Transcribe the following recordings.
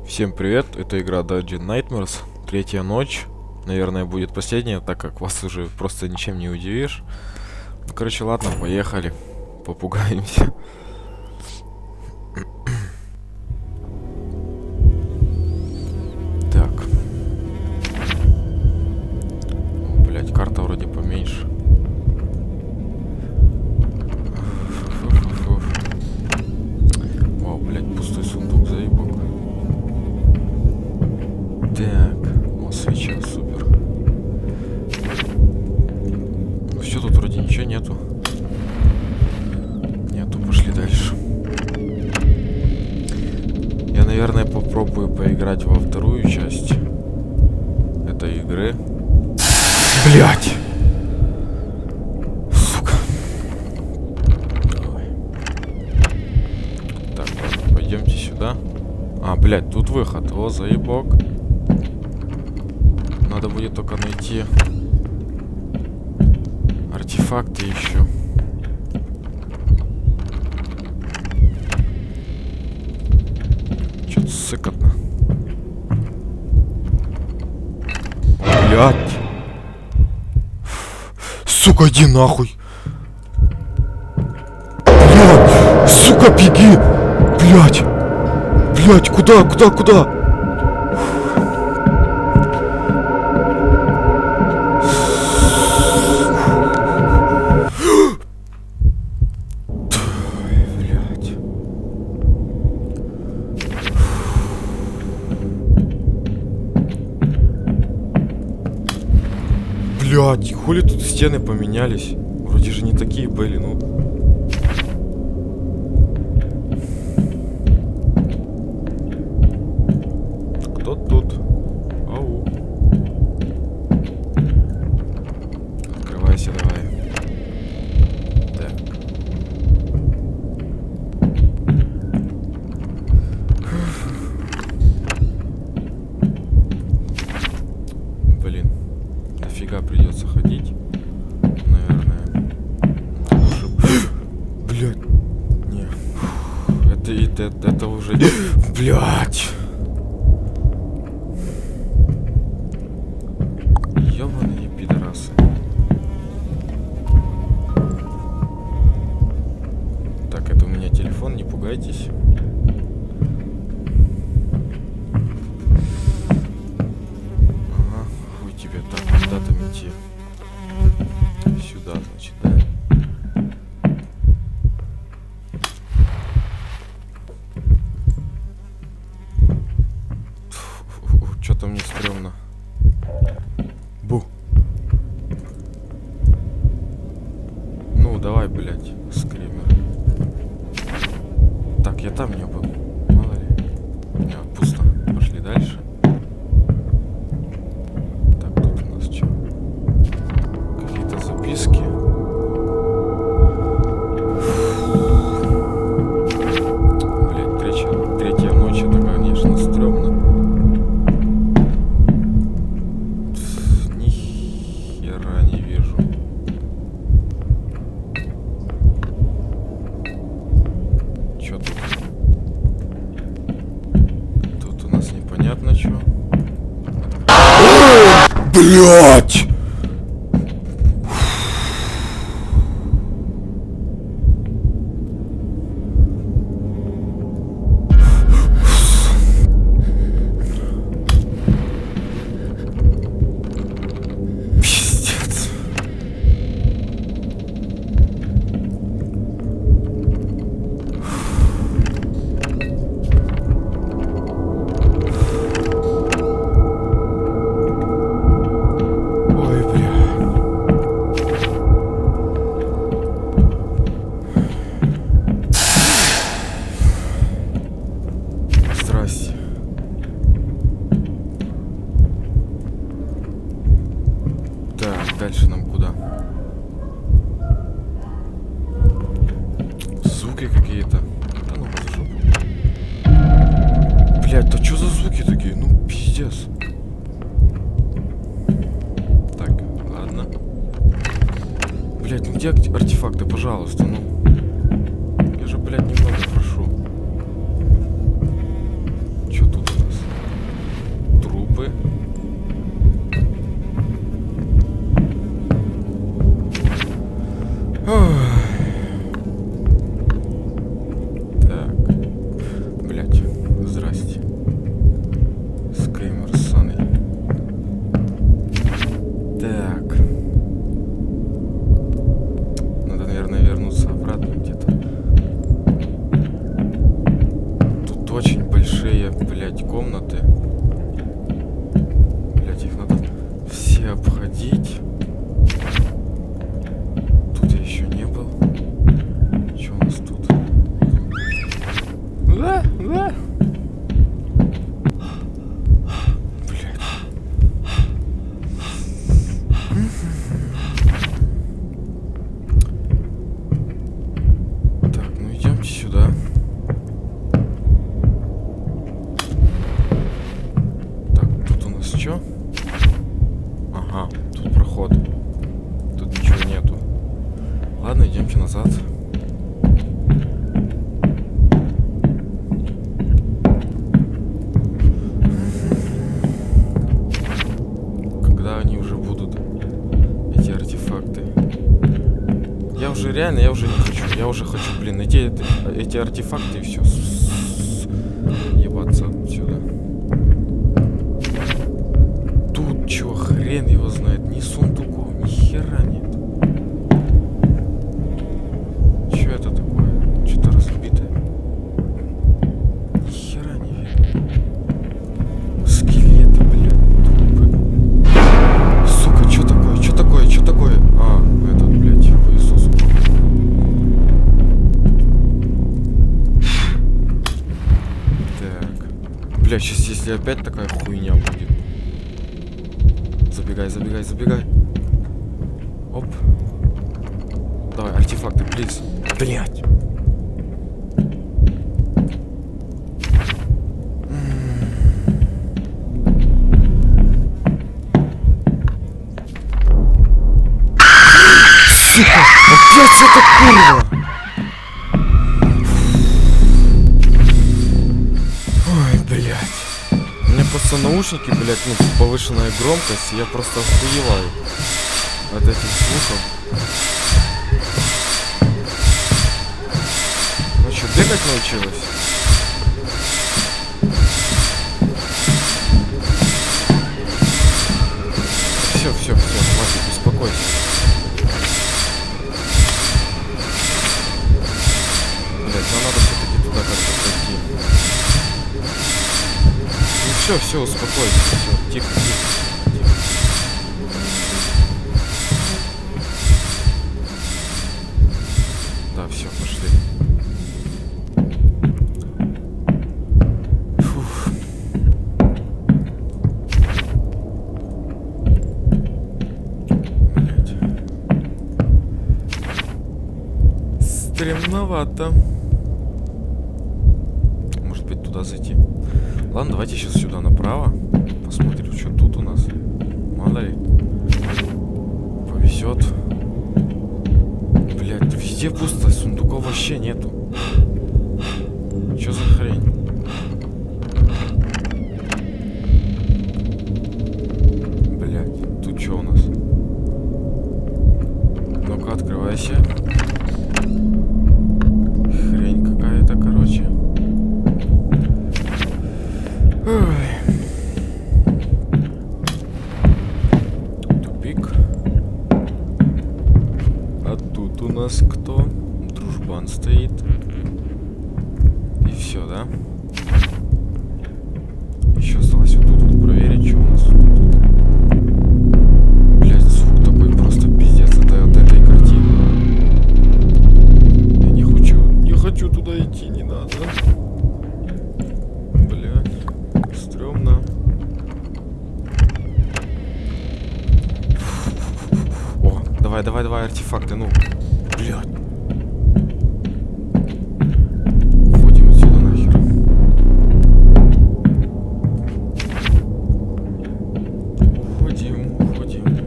Всем привет, это игра Dungeon Nightmares, третья ночь, наверное, будет последняя, так как вас уже просто ничем не удивишь. Ну, короче, ладно, поехали, попугаемся. Так. О, блядь, карта вроде поменьше. Вау, блядь, пустой сундук, заебок. Так, о, свеча, супер. Ну все, тут вроде ничего нету. Нету, пошли дальше. Я, наверное, попробую поиграть во вторую часть этой игры. Блять! Сука. Ой. Так, ладно, пойдемте сюда. А, блядь, тут выход. О, заебок. Надо будет только найти артефакты еще. Что-то сыкотно. Блядь. Сука, иди нахуй. Блядь. Сука, беги. Блядь. Блядь, куда? Блядь, хули тут стены поменялись? Вроде же не такие были, ну. Кто тут? Ау. Открывайся, давай. Так. Блин. Дофига придется ходить, наверное. Блять, не, это уже, блять, ёбаные пидорасы. Так, это у меня телефон, не пугайтесь. Куда там идти? Сюда, значит, да? Что-то мне стрёмно. Бу. Ну, давай, блядь, скример. Так, я там не был. Мало ли. Не, пусто. Пошли дальше. Записки. Блять, третья ночь, это, конечно, стрёмно. Ни хера не вижу. Чё тут? Тут у нас непонятно чё. Блять! Дальше нам куда? Звуки какие-то. Да ну в жопу. Блять, да что за звуки такие? Ну пиздец. Так, ладно. Блять, ну где артефакты, пожалуйста, ну. Я же, блядь, немного прошу. Чё тут у нас? трупы. Так. Блять. Здрасте. Скример ссаный. Так. Надо, наверное, вернуться обратно где-то. Тут очень большие, блять, комнаты. Блять, их надо все обходить. Тут я еще не был. Что у нас тут? Да. Блять. Так, ну идемте сюда. Так, тут у нас что? Ага, тут проход. Тут ничего нету. Ладно, идемте назад. Когда они уже будут, эти артефакты? Я уже реально, я уже не хочу. Я уже хочу, блин, найти эти артефакты и все. Ебаться отсюда. Тут чё, хрен его знает. Ни сундуков, ни хера нет. Чё это такое? Что-то разбитое. Ни хера не видно. Скелеты, блядь, трупы. Сука, чё такое? Чё такое? Чё такое? А, этот, блядь, Иисус. Так. Бля, сейчас если опять такая хуйня будет. Забегай. Оп. Давай, артефакты, плиз. Блять. Сука, опять эта курва. Ой, блять. У меня просто наушники, блять, ну, повышенная громкость, и я просто охуеваю от этих звуков. Ну что, бегать научилась? Все, хватит, успокойся. Блять, нам надо все-таки туда как-то пройти. Ну все, успокойся, все, тихо. Да, все, пошли. Фух. Блять. Стремновато. Может быть, туда зайти? Ладно, давайте сейчас сюда направо. Посмотрим, что тут у нас. Мало ли. Повезет. Блять, везде пусто, сундуков вообще нету. Что за хрень? Блять, тут что у нас? Ну-ка, открывайся. Хрень какая-то, короче. Ой. Тупик. А тут у нас кто? Дружбан стоит. И все, да? Еще осталось вот тут вот проверить, что у нас тут. Блять, звук такой просто пиздец от этой картины. Я не хочу туда идти, не надо. Стрёмно. О, давай, артефакты, ну. Блядь. Уходим отсюда нахер. Уходим.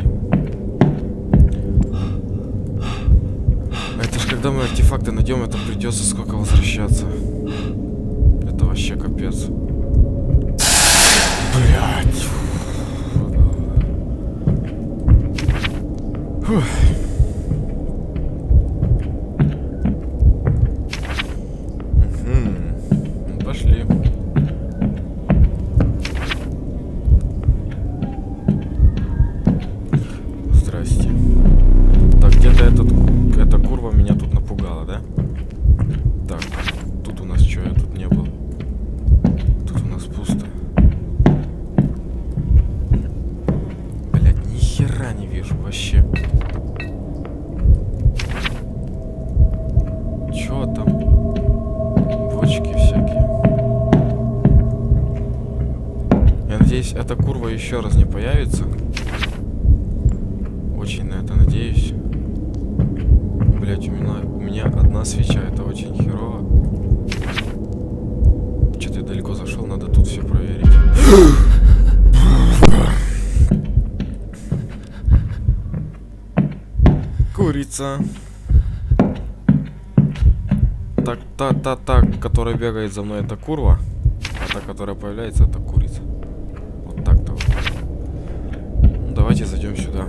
Это ж когда мы артефакты найдем, это придется сколько возвращаться. Это вообще капец. Блядь. надеюсь, эта курва еще раз не появится. Очень на это надеюсь. Блять, у меня одна свеча, это очень херово. Че-то я далеко зашел, надо тут все проверить. Курица. Так, та, которая бегает за мной, это курва. А та, которая появляется, это курица. Вот так-то вот. Ну, давайте зайдем сюда.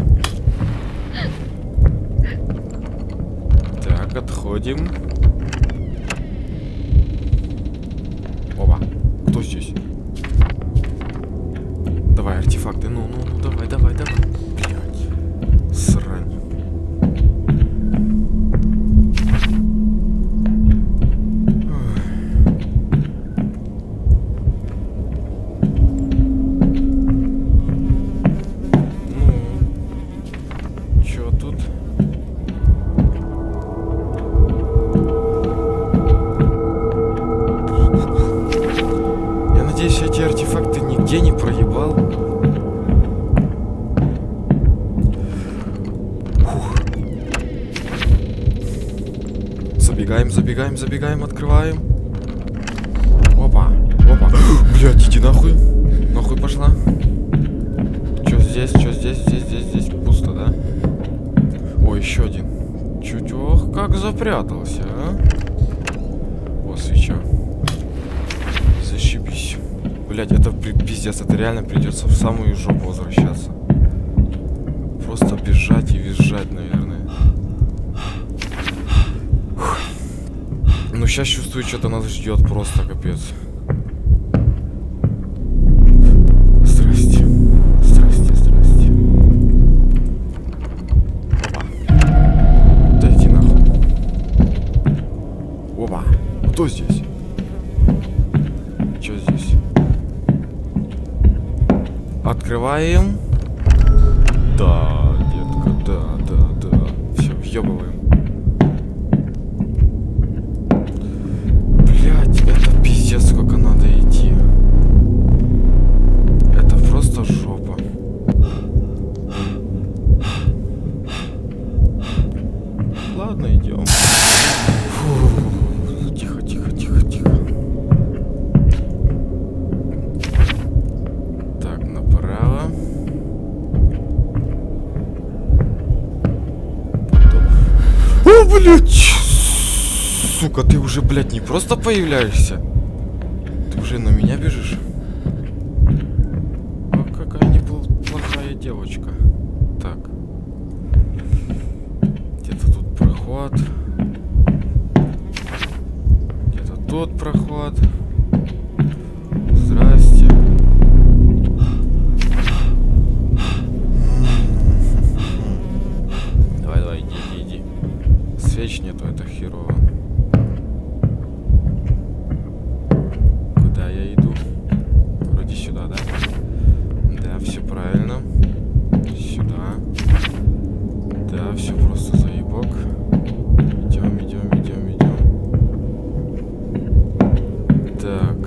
Так, отходим. Опа, кто здесь? Давай, артефакты. Ну, давай. Блять. Срань. Нигде не проебал. Фух. Забегаем, открываем. Опа. Блядь, иди нахуй. Нахуй пошла. Чё здесь? Здесь пусто, да? Ой, еще один. Чуть, ох, как запрятался, а? О, свеча. Зашибись. Блять, это пиздец, это реально придется в самую жопу возвращаться. Просто бежать и визжать, наверное. Фух. Ну, сейчас чувствую, что-то нас ждет просто капец. Здрасте. Опа. Да иди нахуй. Опа. Кто здесь? Что здесь? Открываем. Да, детка, да. Все, въебываем. Блять, это пиздец, сколько надо идти. Это просто жопа. Ладно, идем. Тихо. О, блядь! Сука, ты уже, блядь, не просто появляешься. Ты уже на меня бежишь. О, какая неплохая девочка. Так. Где-то тут проход. Где-то тут проход. Здрасте. Давай, иди. Свеч нету, это херово. Куда я иду? Вроде сюда, да? Да, все правильно. Сюда. Да, все просто заебок. Идем. Так.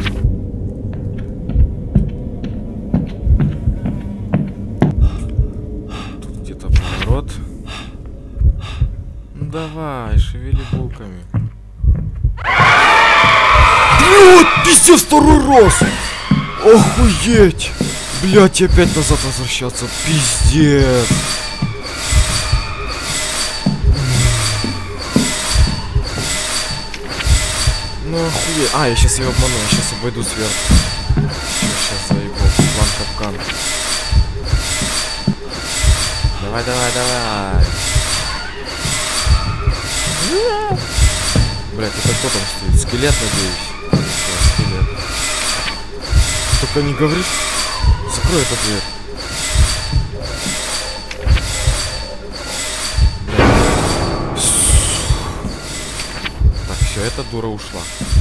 Тут где-то поворот. Давай, шевели булками. Блядь, пиздец, второй раз! Охуеть! Блядь, опять назад возвращаться, пиздец! Ну охуеть. А, я сейчас ее обману, я сейчас обойду сверху. Сейчас заебу, план капкан. Давай. Блять, это кто там стоит? Скелет, надеюсь? Да, скелет. Только не говори. Закрой эту дверь. Так, все, эта дура ушла.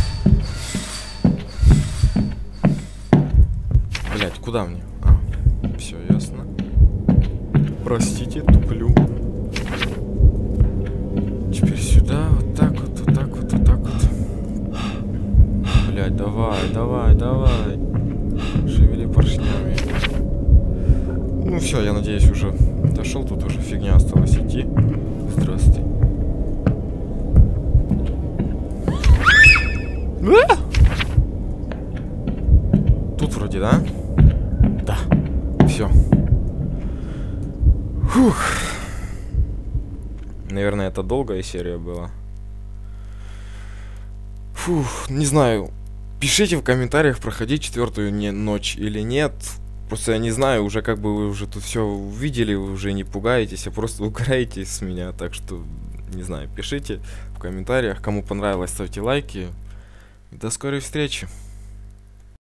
Блять, куда мне? А, все ясно. Простите, туплю. Теперь сюда, вот так вот. Блять, давай. Шевели поршнями. Ну все, я надеюсь, уже дошел. Тут уже фигня осталась идти. Здравствуйте. Тут вроде, да? Да. Все. Фух. Наверное, это долгая серия была. Фух, не знаю. Пишите в комментариях, проходить четвертую ночь или нет. Просто я не знаю, уже как бы вы уже тут все увидели, вы уже не пугаетесь, а просто угораетесь с меня. Так что, не знаю, пишите в комментариях. Кому понравилось, ставьте лайки. До скорой встречи.